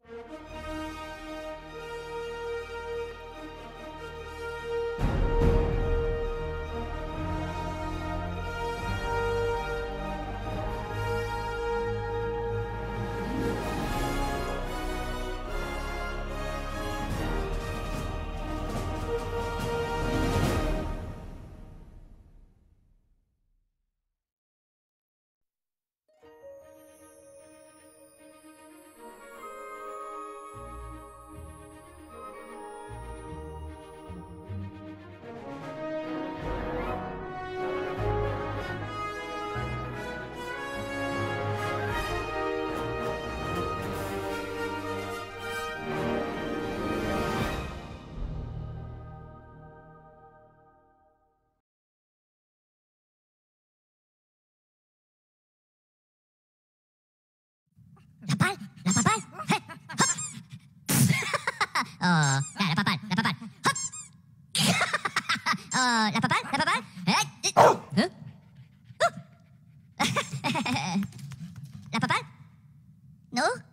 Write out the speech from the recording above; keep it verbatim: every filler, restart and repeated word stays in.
Lapal? Lapapal? Hei, hop. Oh, dah lapapal, lapapal. Hop. Oh, lapapal, lapapal. Hei. Huh? Huh. Lapapal? No?